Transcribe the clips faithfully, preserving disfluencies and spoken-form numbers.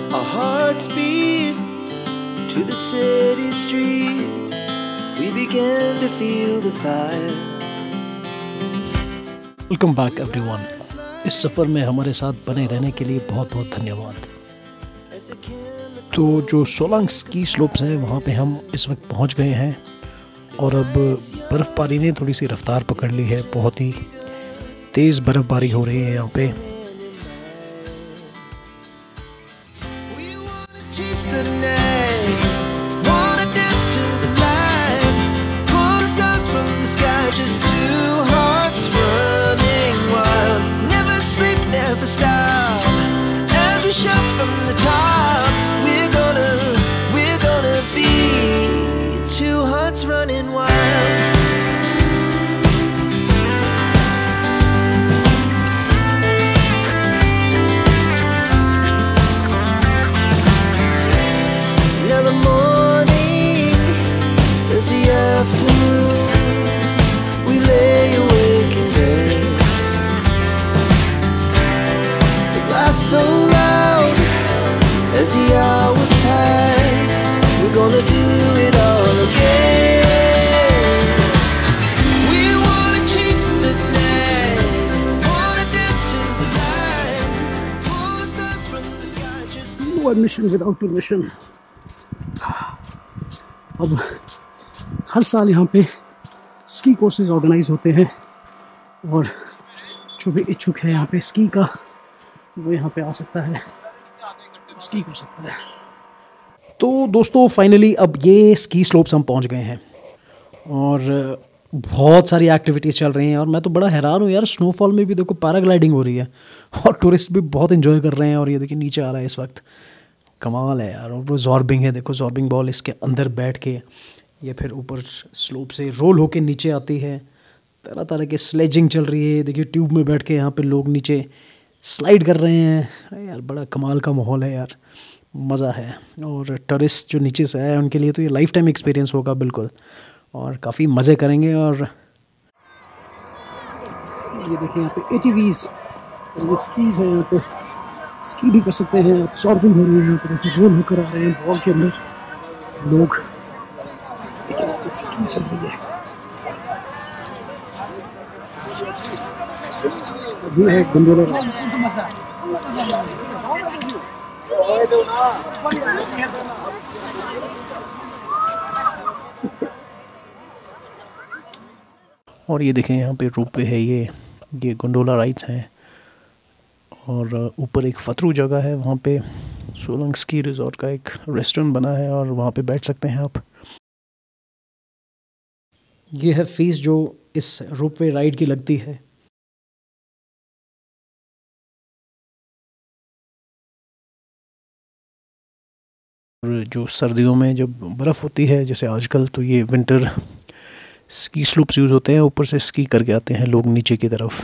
Our hearts beat to the city streets. We began to feel the fire. Welcome back everyone. इस सफ़र में हमारे साथ बने रहने के लिए बहुत बहुत धन्यवाद। तो जो सोलांग स्की स्लोप्स हैं वहाँ पे हम इस वक्त पहुँच गए हैं और अब बर्फ़बारी ने थोड़ी सी रफ्तार पकड़ ली है। बहुत ही तेज़ बर्फ़बारी हो रही है यहाँ पे। Running wild. Now the morning is the afternoon. We lay awake in bed. The laughs so loud as the hours pass. We're gonna do it all again. Admission without permission. अब हर साल यहाँ पे स्की कोर्सेज ऑर्गेनाइज होते हैं और जो भी इच्छुक है यहाँ पे स्की का वो यहाँ पे आ सकता है, स्की कर सकता है। तो दोस्तों फाइनली अब ये स्की स्लोप्स हम पहुँच गए हैं और बहुत सारी एक्टिविटीज़ चल रही हैं और मैं तो बड़ा हैरान हूँ यार। स्नोफॉल में भी देखो पैराग्लाइडिंग हो रही है और टूरिस्ट भी बहुत एंजॉय कर रहे हैं। और ये देखिए नीचे आ रहा है इस वक्त, कमाल है यार। और वो जॉर्बिंग है, देखो जॉर्बिंग बॉल इसके अंदर बैठ के ये फिर ऊपर स्लोप से रोल होके नीचे आती है। तरह तरह के स्लेजिंग चल रही है। देखिए ट्यूब में बैठ के यहाँ पे लोग नीचे स्लाइड कर रहे हैं यार। बड़ा कमाल का माहौल है यार, मज़ा है। और टूरिस्ट जो नीचे से आए उनके लिए तो ये लाइफ टाइम एक्सपीरियंस होगा बिल्कुल, और काफ़ी मज़े करेंगे। और ये देखिए यहाँ पे एटीवीज़ और ये स्कीज़ हैं, यहाँ पे स्की भी कर सकते हैं। अब्सॉर्बिंग हो रही है यहाँ पे, देखिए रोल होकर आ रहे हैं बॉल के अंदर लोग। देखिए स्की चल रही है। अभी है गंडोला राइड्स। और ये देखें यहाँ पे रोपवे है, ये ये गंडोला राइड्स हैं। और ऊपर एक फतरू जगह है, वहाँ पे सोलंग स्की रिजॉर्ट का एक रेस्टोरेंट बना है और वहाँ पे बैठ सकते हैं आप। ये है फीस जो इस रोपवे राइड की लगती है। और जो सर्दियों में जब बर्फ़ होती है जैसे आजकल, तो ये विंटर स्की स्लूप्स यूज़ होते हैं। ऊपर से स्की करके आते हैं लोग नीचे की तरफ।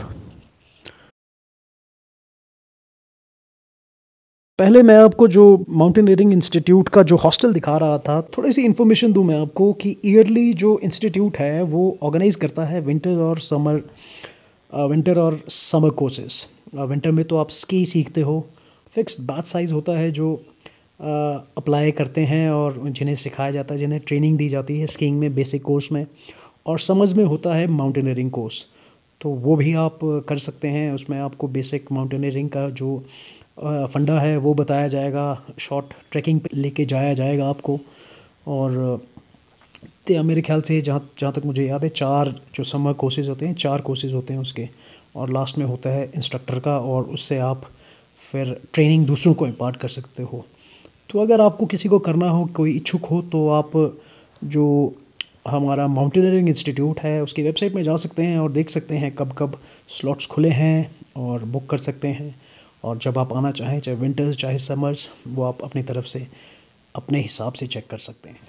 पहले मैं आपको जो माउंटेनियरिंग इंस्टीट्यूट का जो हॉस्टल दिखा रहा था, थोड़ी सी इन्फॉर्मेशन दूं मैं आपको कि ईयरली जो इंस्टीट्यूट है वो ऑर्गेनाइज करता है विंटर और समर विंटर और समर कोर्सेस। विंटर में तो आप स्की सीखते हो, फिक्स्ड बैच साइज़ होता है जो अप्लाई करते हैं और जिन्हें सिखाया जाता है, जिन्हें ट्रेनिंग दी जाती है स्कीइंग में बेसिक कोर्स में। और समर्स में होता है माउंटेनियरिंग कोर्स, तो वो भी आप कर सकते हैं। उसमें आपको बेसिक माउंटेनियरिंग का जो फंडा है वो बताया जाएगा, शॉर्ट ट्रैकिंग पे लेके जाया जाएगा आपको। और तो मेरे ख्याल से जहाँ जहाँ तक मुझे याद है चार जो समर कोर्सेज़ होते हैं, चार कोर्सेज़ होते हैं उसके, और लास्ट में होता है इंस्ट्रक्टर का, और उससे आप फिर ट्रेनिंग दूसरों को इम्पार्ट कर सकते हो। तो अगर आपको किसी को करना हो, कोई इच्छुक हो, तो आप जो हमारा माउंटेनियरिंग इंस्टीट्यूट है उसकी वेबसाइट में जा सकते हैं और देख सकते हैं कब कब स्लॉट्स खुले हैं और बुक कर सकते हैं। और जब आप आना चाहें, चाहे विंटर्स चाहे समर्स, वो आप अपनी तरफ से अपने हिसाब से चेक कर सकते हैं।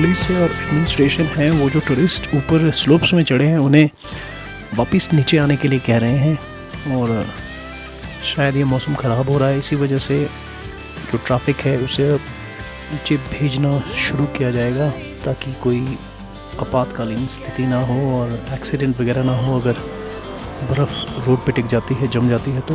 पुलिस है और एडमिनिस्ट्रेशन है वो जो टूरिस्ट ऊपर स्लोप्स में चढ़े हैं उन्हें वापस नीचे आने के लिए कह रहे हैं। और शायद ये मौसम ख़राब हो रहा है, इसी वजह से जो ट्रैफिक है उसे नीचे भेजना शुरू किया जाएगा ताकि कोई आपातकालीन स्थिति ना हो और एक्सीडेंट वगैरह ना हो। अगर बर्फ़ रोड पे टिक जाती है, जम जाती है तो।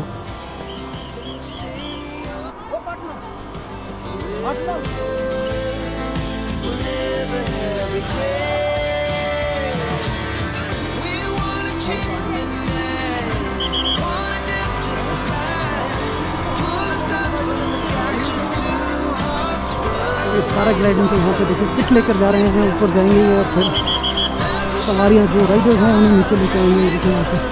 पैराग्लाइडिंग के वहाँ पे देखिए किट लेकर जा रहे हैं, ऊपर जाएंगे और फिर सवारियाँ जो राइडर्स हैं उन्हें नीचे लेकर आएंगे। देखिए यहाँ पे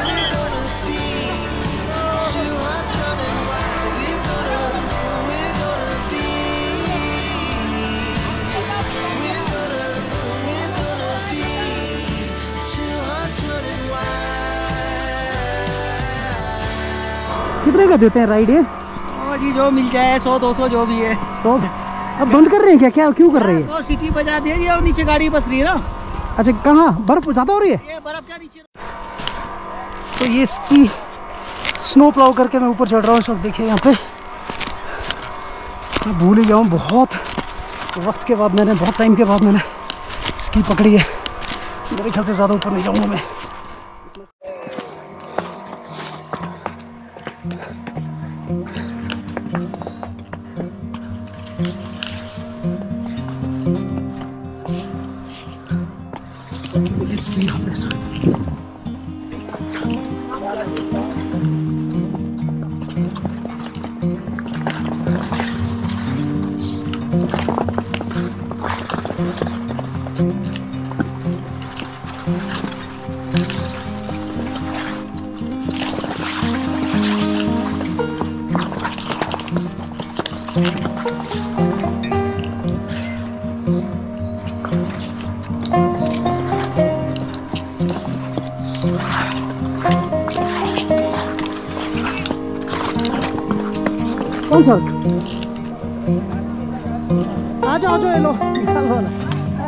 कितने का देते हैं राइड ये? ओ जी जो मिल जाए, सौ दो सौ जो भी है। सौ अब बंद कर रहे हैं क्या? क्या क्यों कर रहे हैं? तो सिटी बजा दिया जी और नीचे गाड़ी बस रही है ना। अच्छा कहाँ बर्फ ज़्यादा हो रही है? ये बर्फ क्या नीचे। तो ये स्की स्नो प्लाउ करके मैं ऊपर चढ़ रहा हूँ इस वक्त। देखिए यहाँ पे मैं भूल ही गया हूँ, बहुत वक्त के बाद मैंने, बहुत टाइम के बाद मैंने स्की पकड़ी है। मेरे ख्याल से ज़्यादा ऊपर नहीं जाऊँगा मैं। स्की यहाँ पे कौन सा? आ जाओ, आ जाओ, ये लो निकालो ना।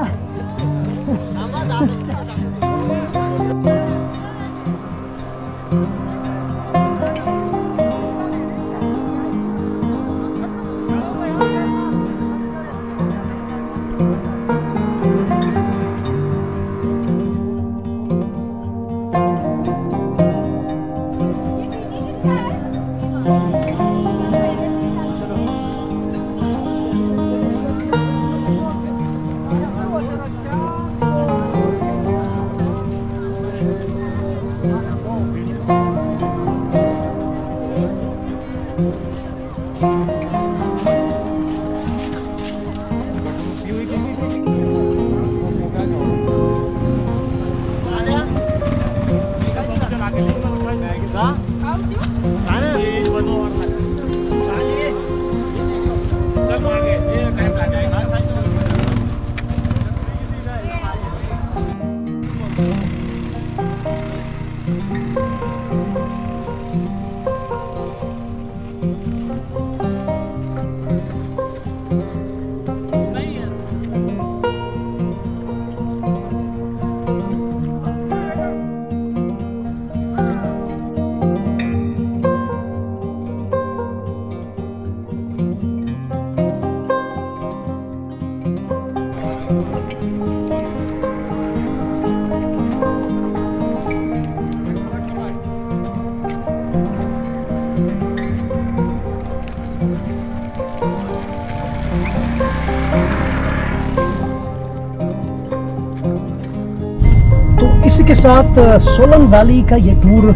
इसी के साथ सोलंग वैली का ये टूर,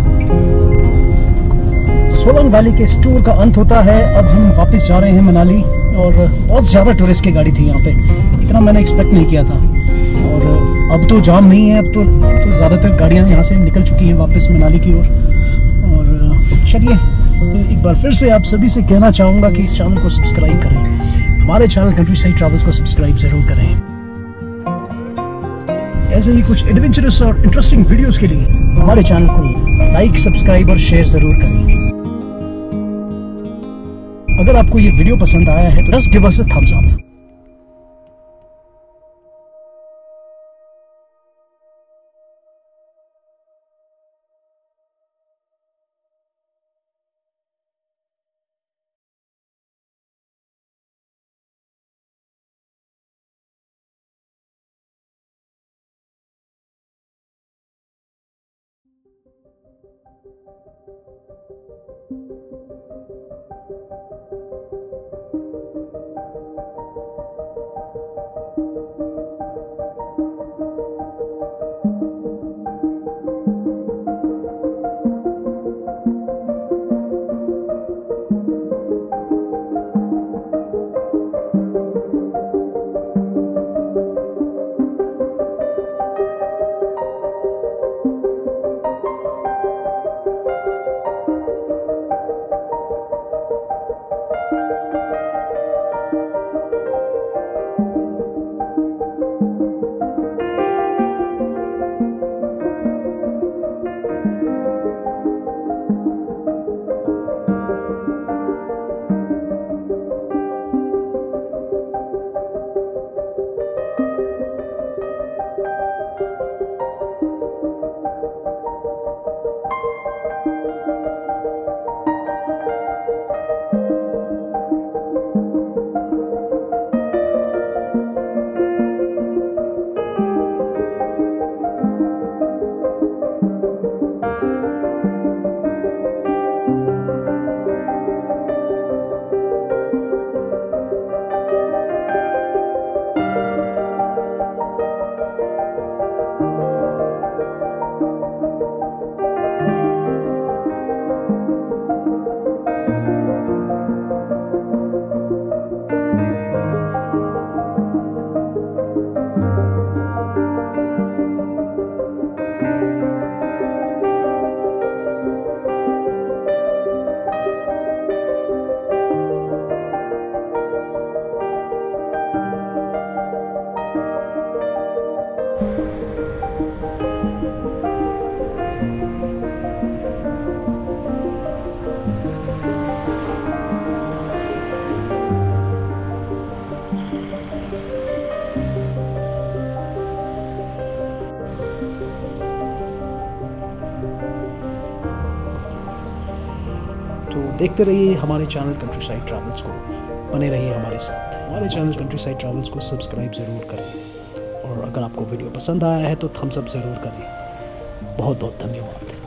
सोलंग वैली के इस टूर का अंत होता है। अब हम वापस जा रहे हैं मनाली और बहुत ज़्यादा टूरिस्ट की गाड़ी थी यहाँ पे, इतना मैंने एक्सपेक्ट नहीं किया था। और अब तो जाम नहीं है, अब तो अब तो ज़्यादातर गाड़ियाँ यहाँ से निकल चुकी हैं वापस मनाली की ओर। और चलिए एक बार फिर से आप सभी से कहना चाहूँगा कि इस चैनल को सब्सक्राइब करें, हमारे चैनल कंट्री साइड ट्रैवल्स को सब्सक्राइब ज़रूर करें। ऐसे ही कुछ एडवेंचरस और इंटरेस्टिंग वीडियोस के लिए हमारे चैनल को लाइक, सब्सक्राइब और शेयर जरूर करें। अगर आपको ये वीडियो पसंद आया है तो just give us a thumbs up. तो देखते रहिए हमारे चैनल कंट्री साइड ट्रैवल्स को, बने रहिए हमारे साथ। हमारे चैनल कंट्री साइड ट्रैवल्स को सब्सक्राइब ज़रूर करें और अगर आपको वीडियो पसंद आया है तो थम्स अप ज़रूर करें। बहुत बहुत धन्यवाद।